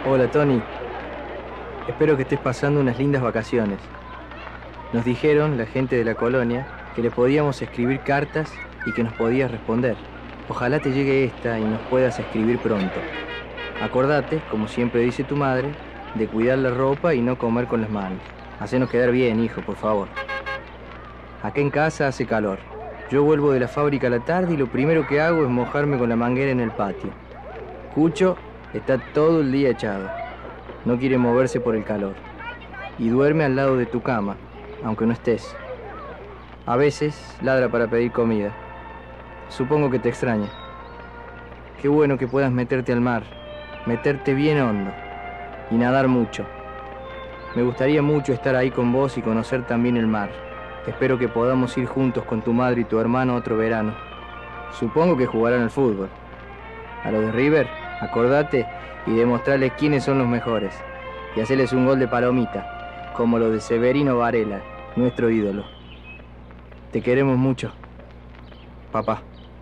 Hola, Tony. Espero que estés pasando unas lindas vacaciones. Nos dijeron, la gente de la colonia, que le podíamos escribir cartas y que nos podías responder. Ojalá te llegue esta y nos puedas escribir pronto. Acordate, como siempre dice tu madre, de cuidar la ropa y no comer con las manos. Hacenos quedar bien, hijo, por favor. Acá en casa hace calor. Yo vuelvo de la fábrica a la tarde y lo primero que hago es mojarme con la manguera en el patio. Cucho está todo el día echado. No quiere moverse por el calor. Y duerme al lado de tu cama, aunque no estés. A veces ladra para pedir comida. Supongo que te extraña. Qué bueno que puedas meterte al mar, meterte bien hondo y nadar mucho. Me gustaría mucho estar ahí con vos y conocer también el mar. Espero que podamos ir juntos con tu madre y tu hermano otro verano. Supongo que jugarán al fútbol. A los de River, acordate y demostrarles quiénes son los mejores. Y hacerles un gol de palomita, como lo de Severino Varela, nuestro ídolo. Te queremos mucho, papá.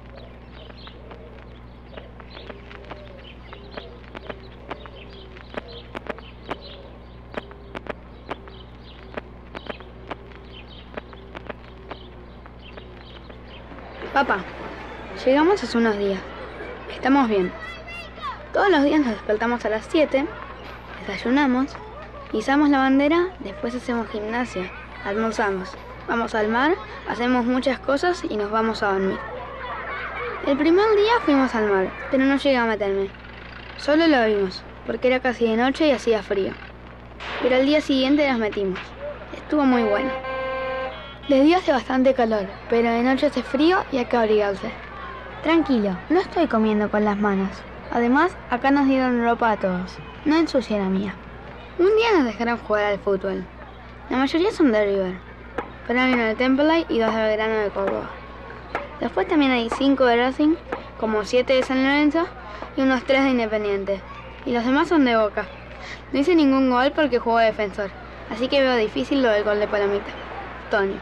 Papá, llegamos hace unos días. Estamos bien. Todos los días nos despertamos a las 7, desayunamos, izamos la bandera, después hacemos gimnasia, almorzamos, vamos al mar, hacemos muchas cosas y nos vamos a dormir. El primer día fuimos al mar, pero no llegué a meterme. Solo lo vimos, porque era casi de noche y hacía frío. Pero al día siguiente nos metimos. Estuvo muy bueno. De día hace bastante calor, pero de noche hace frío y hay que abrigarse. Tranquilo, no estoy comiendo con las manos. Además, acá nos dieron ropa a todos. No ensucie la mía. Un día nos dejaron jugar al fútbol. La mayoría son de River, pero hay uno de Temperley y 2 de Belgrano de Córdoba. Después también hay 5 de Racing, como 7 de San Lorenzo y unos 3 de Independiente. Y los demás son de Boca. No hice ningún gol porque juego de defensor, así que veo difícil lo del gol de palomita. Tony.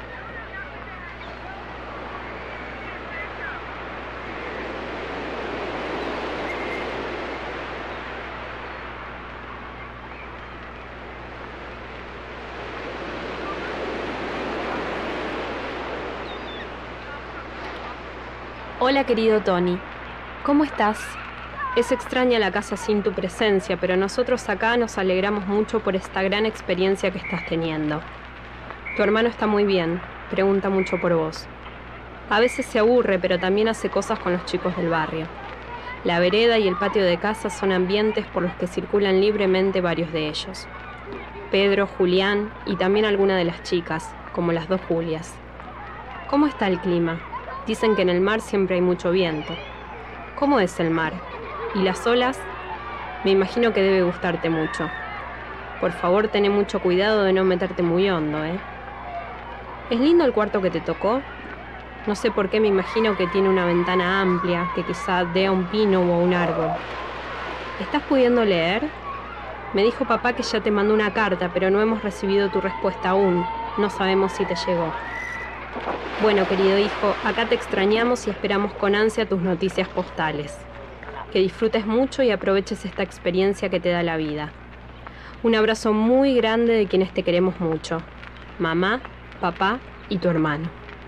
Hola querido Tony, ¿cómo estás? Es extraña la casa sin tu presencia, pero nosotros acá nos alegramos mucho por esta gran experiencia que estás teniendo. Tu hermano está muy bien, pregunta mucho por vos. A veces se aburre, pero también hace cosas con los chicos del barrio. La vereda y el patio de casa son ambientes por los que circulan libremente varios de ellos. Pedro, Julián y también alguna de las chicas, como las 2 Julias. ¿Cómo está el clima? Dicen que en el mar siempre hay mucho viento. ¿Cómo es el mar? ¿Y las olas? Me imagino que debe gustarte mucho. Por favor, ten mucho cuidado de no meterte muy hondo, ¿eh? ¿Es lindo el cuarto que te tocó? No sé por qué me imagino que tiene una ventana amplia, que quizá dé a un pino o a un árbol. ¿Estás pudiendo leer? Me dijo papá que ya te mandó una carta, pero no hemos recibido tu respuesta aún. No sabemos si te llegó. Bueno, querido hijo, acá te extrañamos y esperamos con ansia tus noticias postales. Que disfrutes mucho y aproveches esta experiencia que te da la vida. Un abrazo muy grande de quienes te queremos mucho. Mamá, papá y tu hermano.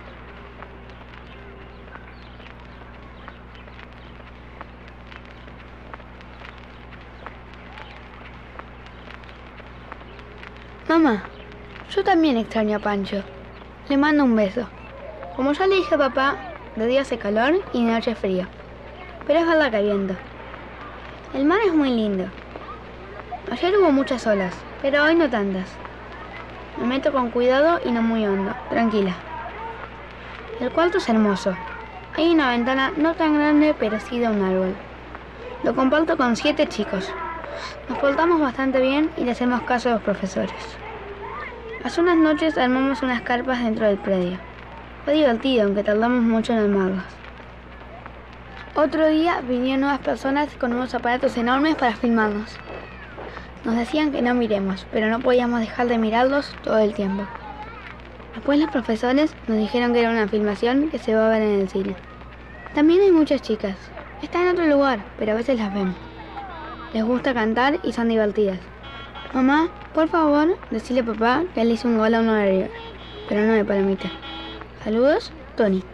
Mamá, yo también extraño a Pancho. Le mando un beso. Como ya le dije a papá, de día hace calor y de noche frío. Pero es verdad que hay viento. El mar es muy lindo. Ayer hubo muchas olas, pero hoy no tantas. Me meto con cuidado y no muy hondo, tranquila. El cuarto es hermoso. Hay una ventana no tan grande, pero sí de un árbol. Lo comparto con 7 chicos. Nos portamos bastante bien y le hacemos caso a los profesores. Hace unas noches armamos unas carpas dentro del predio. Fue divertido, aunque tardamos mucho en armarlas. Otro día vinieron nuevas personas con unos aparatos enormes para filmarnos. Nos decían que no miremos, pero no podíamos dejar de mirarlos todo el tiempo. Después los profesores nos dijeron que era una filmación que se va a ver en el cine. También hay muchas chicas. Están en otro lugar, pero a veces las vemos. Les gusta cantar y son divertidas. Mamá, por favor, decile a papá que él hizo un gol a uno de River, pero no me permite. Saludos, Tony.